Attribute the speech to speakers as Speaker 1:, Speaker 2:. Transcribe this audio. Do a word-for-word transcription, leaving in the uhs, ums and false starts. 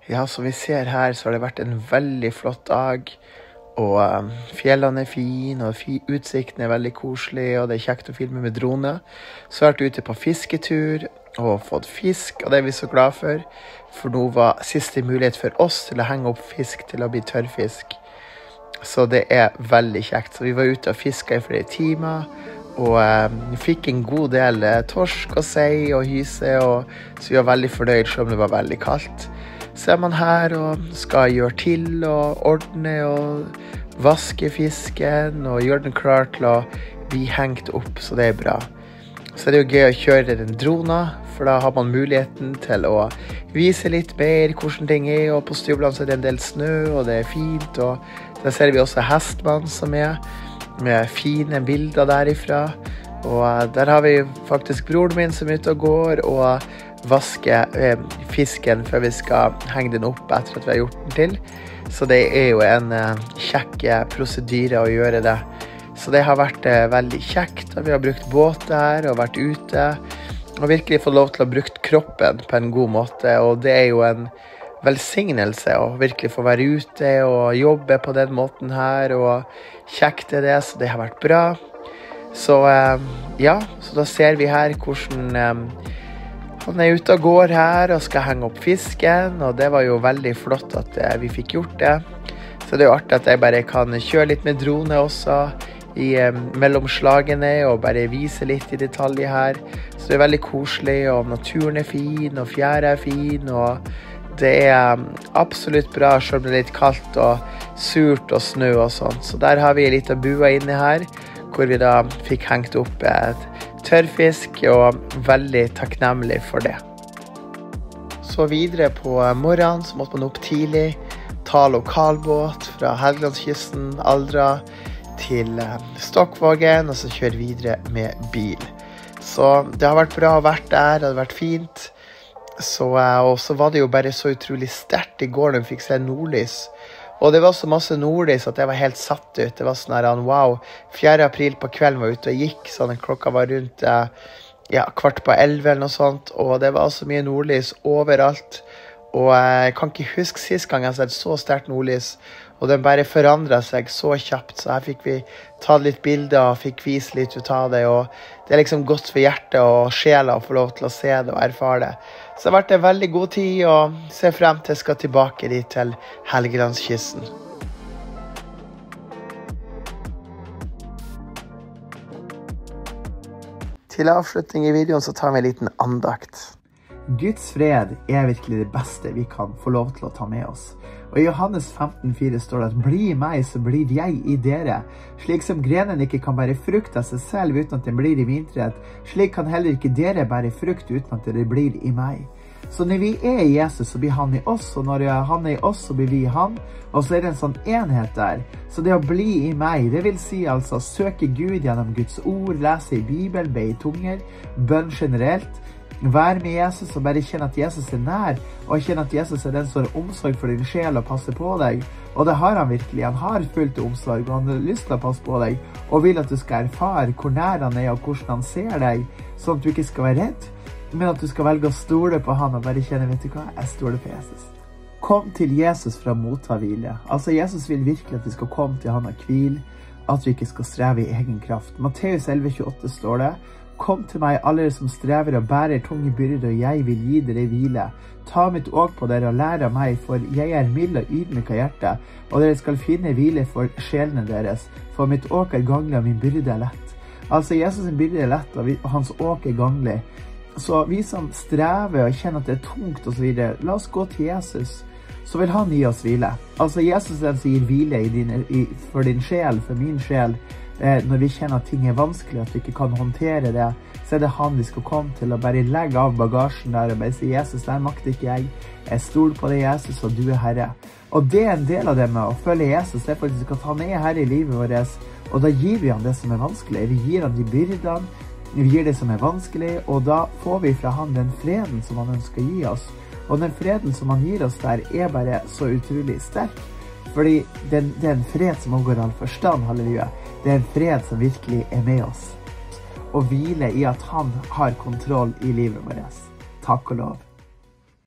Speaker 1: Ja, som vi ser her så har det vært en veldig flott dag, og um, fjellene er fine, og fi utsikten er veldig koselig, og det er kjekt å filme med drone. Så har jeg vært ute på fisketur og fått fisk, og det er vi så glad for, for nå var siste mulighet for oss til å henge opp fisk til å bli tørrfisk. Så det er veldig kjekt. Så vi var ute og fisket i flere timer, og um, fikk en god del uh, torsk og sei og hyse, og, så vi var veldig fornøyd selv om det var veldig kaldt. Så er man her og skal gjøre til og ordne og vaske fisken og gjøre den klar til å bli hengt opp, så det er bra. Så det er jo gøy å kjøre den dronen, for da har man muligheten til å vise litt mer hvordan ting er, og på Stubland så er det en del snø, og det er fint, og der ser vi også hestmann som er, med fine bilder derifra, og der har vi faktisk broren min som er ute og går, og vaske eh, fisken før vi skal henge den opp etter at vi har gjort den til. Så det er jo en eh, kjekk prosedyre å gjøre det. Så det har vært eh, veldig kjekt, og vi har brukt båt der og vært ute, og virkelig fått lov til å bruke kroppen på en god måte, og det er jo en velsignelse å virkelig få være ute og jobbe på den måten her, og kjekt er det, så det har vært bra. Så eh, ja, så da ser vi her hvordan eh, han er ute og går her og skal henge opp fisken, og det var jo veldig flott at eh, vi fikk gjort det. Så det er jo artig at jeg bare kan kjøre litt med drone også i eh, mellomslagene og bare vise litt i detaljer her. Så det er veldig koselig, og naturen er fin, og fjæra er fin, og det er um, absolutt bra selv om det er litt kaldt og surt og snø og sånt. Så der har vi litt av bua inne her, hvor vi da fikk hengt opp et tørrfisk, og veldig takknemlig for det. Så videre på morgenen så måtte man opp tidlig, ta lokalbåt fra Helgelandskysten, Aldra, til Stokkvågen, og så kjøre videre med bil. Så det har vært bra å være der, det har vært fint. Så, og så var det jo bare så utrolig sterkt i går når vi fikk se nordlys. Og det var så masse nordlys at jeg var helt satt ut. Det var sånn her, wow, fjerde april på kvelden var ute og gikk, sånn klokka var rundt ja, kvart på elleve eller noe sånt, og det var så mye nordlys overalt. Og jeg kan ikke huske sist gang jeg har sett så sterkt nordlys, og den bare forandret seg så kjapt, så her fikk vi ta litt bilder og fikk vise litt ut av det, og det er liksom godt for hjertet og sjela å få lov til å se det og erfare det. Så det har vært en veldig god tid, og ser frem til jeg skal tilbake dit til Helgelandskysten. Til avslutning i videoen så tar vi en liten andakt. Guds fred er virkelig det beste vi kan få lov til å ta med oss. Og i Johannes femten fire står det at «Bli i meg, så blir jeg i dere. Slik som grenen ikke kan bære frukt av seg selv uten at den blir i vintreet, slik kan heller ikke dere bære frukt uten at dere blir i meg.» Så når vi er i Jesus, så blir han i oss, og når han er i oss, så blir vi i han, og så er det en sånn enhet der. Så det å bli i meg, det vil si altså søke Gud gjennom Guds ord, lese i Bibelen, be i tunger, bønn generelt, vær med Jesus og bare kjenne at Jesus er nær, og kjenne at Jesus er den som har omsorg for din sjel og passer på deg. Og det har han virkelig. Han har fullt omsorg, og han har lyst til å passe på deg, og vil at du skal erfare hvor nær han er og hvordan han ser deg, sånn at du ikke skal være redd, men at du skal velge å stole på han og bare kjenne, vet du hva, jeg stoler på Jesus. Kom til Jesus for å motta hvile. Altså, Jesus vil virkelig at vi skal komme til han og hvile, at vi ikke skal streve i egen kraft. Matteus elleve tjueåtte står det, «Kom til meg, alle som strever og bærer tunge byrder, og jeg vil gi dere hvile. Ta mitt åk på dere og lær av meg, for jeg er mild og ydmyk av hjerte, og dere skal finne hvile for sjelene deres, for mitt åk er ganglig og min byrde er lett.» Altså, Jesus' byrde er lett, og hans åk er ganglig. Så vi som strever og kjenner at det er tungt og så videre, la oss gå til Jesus, så vil han gi oss hvile. Altså, Jesus er den som gir hvile i din, i, for din sjel, for min sjel. Eh, når vi kjenner at ting er vanskelig, at vi ikke kan håndtere det, så er det han vi skal komme til, og bare legge av bagasjen der, og bare si, Jesus, der makter ikke jeg. Jeg stoler på deg, Jesus, og du er Herre. Og det er en del av det med å følge Jesus, det er faktisk at han er Herre i livet vårt, og da gir vi han det som er vanskelig. Vi gir han de byrdene, vi gir det som er vanskelig, og da får vi fra han den freden som han ønsker å gi oss. Og den freden som han gir oss der er bare så utrolig sterk, fordi det er en fred som omgår all forstand, halleluja. Det er en fred som virkelig er med oss. Og hvile i at han har kontroll i livet vårt. Takk og lov.